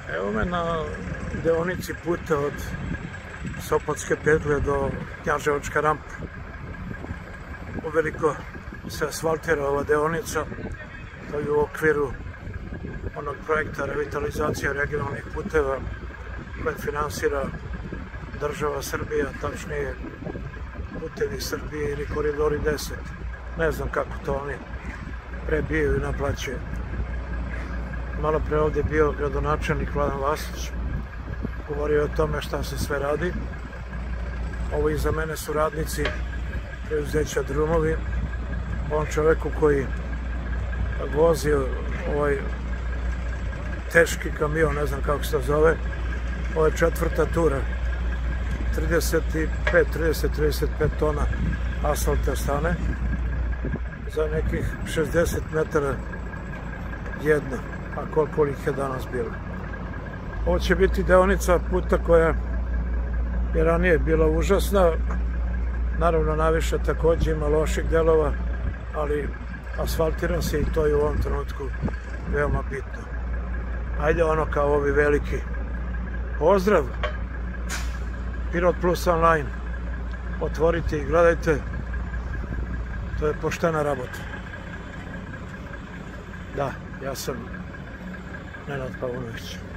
Evo me na deonici puta od Sopotske petlje do Knjaževačka rampa. Uveliko se asfaltira ova deonica, to je u okviru onog projekta revitalizacije regionalnih puteva koje finansira država Srbija, tačnije Putevi Srbije ili Koridori 10. Ne znam kako to oni prebijaju i naplaćuju. Malo pre ovdje bio gradonačelnik Vladan Vasić, govorio o tome šta se sve radi. Ovo iza mene su radnici preduzeća Drumovi. On čoveku koji vozi ovaj teški kamion, ne znam kako se to zove, ovo je 4. tura, 30-35 tona asfalta stane, za nekih 60 metara jedna, a koliko ih je danas bilo. Ovo će biti deonica puta koja je ranije bila užasna, naravno najviše takođe ima loših delova, ali asfaltira se i to je u ovom trenutku veoma bitno. Ajde ono kao ovi veliki. Pozdrav! Pirot Plus online. Otvorite i gledajte. To je poštena rabota. Da, ja sam Nenad Paunović.